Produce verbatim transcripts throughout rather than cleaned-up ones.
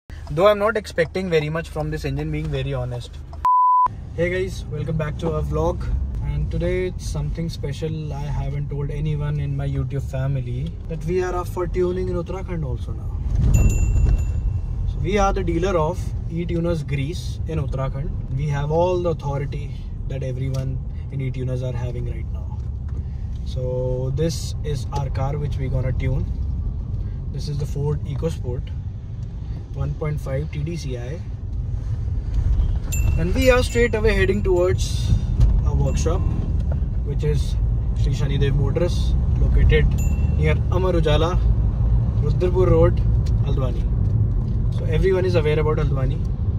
Though I'm not expecting very much from this engine, being very honest. Hey guys, welcome back to our vlog. And today it's something special. I haven't told anyone in my YouTube family that we are up for tuning in Uttarakhand also now. So we are the dealer of eTuners Greece in Uttarakhand. We have all the authority that everyone in eTuners are having right now. So this is our car which we're gonna tune. This is the Ford EcoSport one point five T D C I, and we are straight away heading towards a workshop which is Sri Shanidev Motors, located near Amar Ujala, Rudrapur Road, Haldwani. So everyone is aware about Haldwani.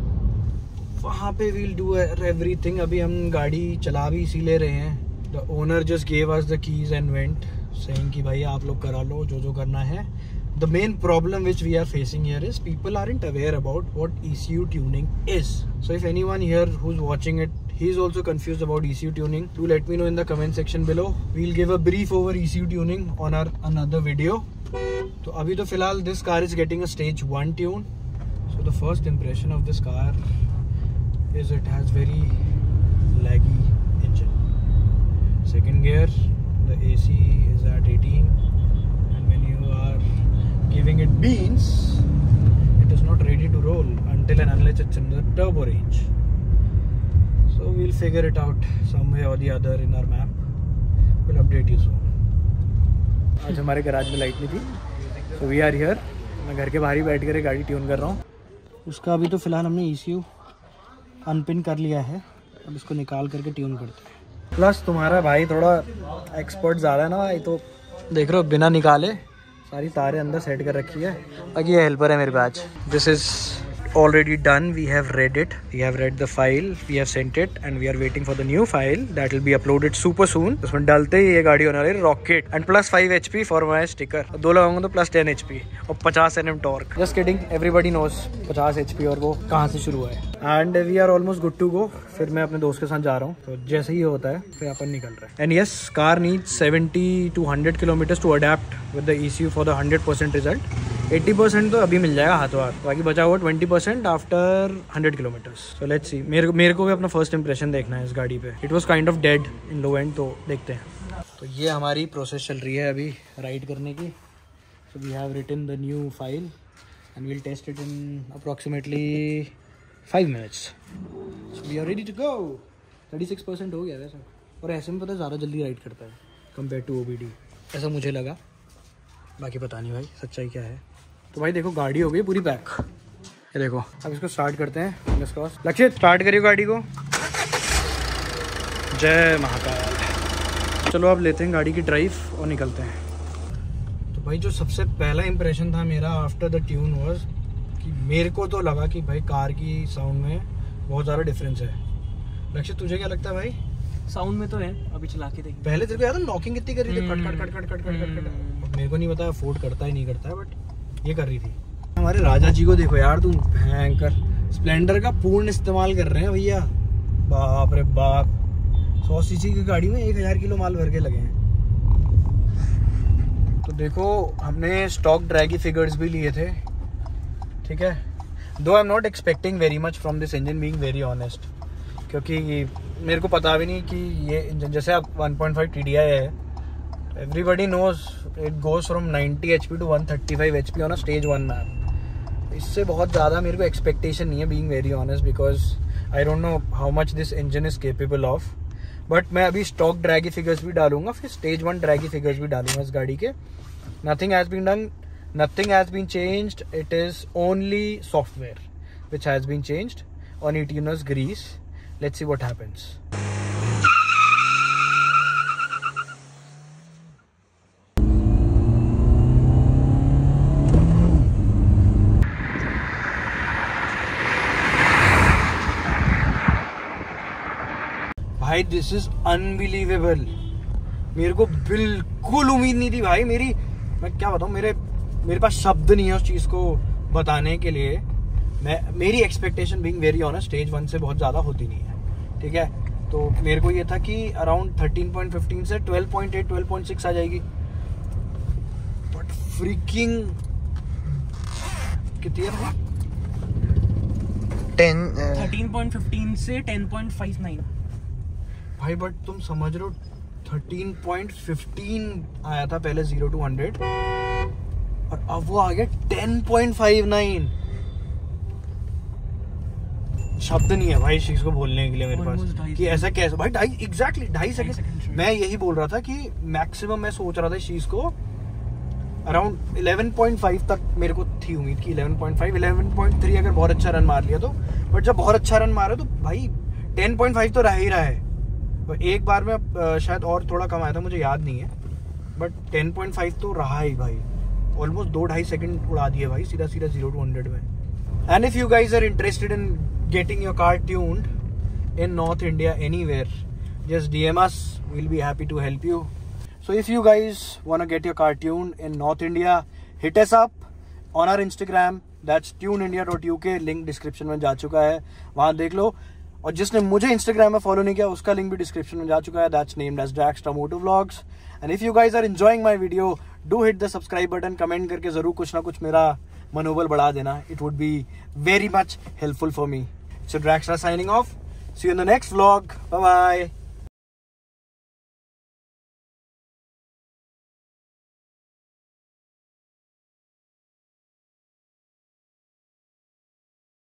वहाँ पे we'll do everything. अभी हम गाड़ी चला भी इसी ले रहे हैं. The owner just gave us the keys and went, saying कि भाई आप लोग करा लो जो जो करना है. The main problem which we are facing here is people aren't aware about what E C U tuning is. So if anyone here who's watching it, he's also confused about E C U tuning, do let me know in the comment section below. We'll give a brief over E C U tuning on our another video. So abhi to filhal this car is getting a stage one tune. So the first impression of this car is it has very laggy engine. Second gear, the A C is at eighteen, and when you are giving it beans, it is not ready to roll until and unless it's in the turbo range. So we'll figure it out some way or the other in our map. We'll update you soon. आज हमारे garage में light नहीं थी, so we are here. मैं घर के बाहर ही बैठ कर गाड़ी ट्यून कर रहा हूँ. उसका अभी तो फिलहाल हमने E C U अनपिन कर लिया है. अब इसको निकाल करके ट्यून करते हैं. प्लस तुम्हारा भाई थोड़ा एक्सपर्ट ज़्यादा है ना भाई, तो देख रहे हो बिना निकाले सारी तारें अंदर सेट कर रखी है. बाकी ये हेल्पर है मेरे पास. This is already done. We have read it. We have read the file. We have sent it, and we are waiting for the new file that will be uploaded super soon. उसमें डालते ही ये गाड़ी होने वाली है rocket, and plus five H P for my sticker. दो लगाऊंगा तो plus ten H P और fifty N M torque. Just kidding. Everybody knows fifty H P और वो कहाँ से शुरू हुआ है. And we are almost good to go. फिर मैं अपने दोस्त के साथ जा रहा हूँ, तो जैसे ही होता है फिर अपन निकल रहे हैं. And yes, car needs seventy to one hundred kilometers to adapt with the E C U for the one hundred percent result. eighty percent तो अभी मिल जाएगा हाथों हाथ, बाकी बचा हुआ twenty percent after one hundred kilometers. So let's see. मेरे मेरे को भी अपना फर्स्ट इंप्रेशन देखना है इस गाड़ी पे. It was kind of dead in low end, तो देखते हैं. तो ये हमारी प्रोसेस चल रही है अभी राइड करने की. So we have written the new file and we'll test it in approximately five minutes. So we are ready to go. thirty-six percent हो गया वैसे, और ऐसे में पता है ज़्यादा जल्दी राइड करता है compare to O B D, ऐसा मुझे लगा. बाकी पता नहीं भाई सच्चाई क्या है. तो भाई देखो गाड़ी हो गई पूरी पैक. ये देखो, अब इसको स्टार्ट करते हैं. लक्षित स्टार्ट करियो गाड़ी को. जय महाकाल. चलो अब लेते हैं गाड़ी की ड्राइव और निकलते हैं. तो भाई जो सबसे पहला इंप्रेशन था मेरा आफ्टर द ट्यून वाज कि मेरे को तो लगा कि भाई कार की साउंड में बहुत ज़्यादा डिफरेंस है. लक्षित तुझे क्या लगता है भाई? साउंड में तो है, अभी चला के देख. पहले तेरे को याद है नॉकिंग कितनी कर रही थी, cut cut cut cut cut cut cut cut. मेरे को नहीं पता फोर्ड करता है नहीं करता है, बट ये कर रही थी. हमारे राजा जी को देखो यार, तुम भयंकर स्प्लेंडर का पूर्ण इस्तेमाल कर रहे हैं भैया. बाप रे बाप, सौ सीसी की गाड़ी में एक हजार किलो माल भर के लगे हैं. तो देखो हमने स्टॉक ड्रैगी फिगर्स भी लिए थे, ठीक है. Though I am not expecting very much from this engine, being very honest, क्योंकि मेरे को पता भी नहीं कि ये इंजन जैसे अब one point five T D I है. Everybody knows it goes from ninety H P to one thirty-five H P on a stage one map. इससे बहुत ज़्यादा मेरे को एक्सपेक्टेशन नहीं है, being very honest, because I don't know how much this engine is capable of. But मैं अभी stock ड्रैगी figures भी डालूंगा, फिर स्टेज वन ड्रैगी फिगर्स भी डालूंगा इस गाड़ी के. Nothing has been done, nothing has been changed. It is only software which has been changed on eTuners Greece. Let's see what happens. भाई दिस इज अनबिलीवेबल. मेरे को बिल्कुल उम्मीद नहीं थी भाई. मेरी मैं क्या बताऊँ, मेरे मेरे पास शब्द नहीं है उस चीज़ को बताने के लिए. मैं मेरी expectation being very honest stage one से बहुत ज़्यादा होती नहीं है, ठीक है. तो मेरे को ये था कि अराउंड थर्टीन पॉइंट फिफ्टीन से twelve point eight twelve point six आ जाएगी. बट फ्रीकिंग कितनी है टेन थर्टीन पॉइंट फिफ्टीन से टेन पॉइंट फाइव नाइन। भाई बट तुम समझ रहे हो थर्टीन पॉइंट फिफ्टीन आया था पहले जीरो टू हंड्रेड और अब वो आ गया टेन पॉइंट फाइव नाइन। शब्द नहीं है भाई इस चीज को बोलने के लिए मेरे पास कि ऐसा कैसे भाई ढाई एग्जैक्टली ढाई सेकंड। मैं यही बोल रहा था कि मैक्सिमम मैं सोच रहा था इस चीज को अराउंड इलेवन पॉइंट फाइव तक मेरे को थी उम्मीद कि eleven point five eleven point three अगर बहुत अच्छा रन मार लिया तो, बट जब बहुत अच्छा रन मारा तो भाई टेन पॉइंट फाइव तो रह ही रहा है। और एक बार में शायद और थोड़ा कम आया था, मुझे याद नहीं है, बट टेन पॉइंट फाइव तो रहा ही भाई। ऑलमोस्ट दो ढाई सेकंड उड़ा दिए भाई सीधा सीधा जीरो टू हंड्रेड में। And if you guys are interested in getting your car tuned in North India anywhere, just D M us, we'll be happy to help you. So if you guys want to get your car tuned in North India, hit us up on our Instagram, that's tune india dot u k, link description में जा चुका है, वहाँ देख लो। और जिसने मुझे Instagram में फॉलो नहीं किया उसका लिंक भी डिस्क्रिप्शन में जा चुका है, that's named as Dragstar Moto Vlogs. And if you guys are enjoying my video, do hit the subscribe button, comment करके जरूर कुछ ना कुछ मेरा मनोबल बढ़ा देना, it would be very much helpful for me. So Dragstar signing off. See you in the next vlog. Bye bye.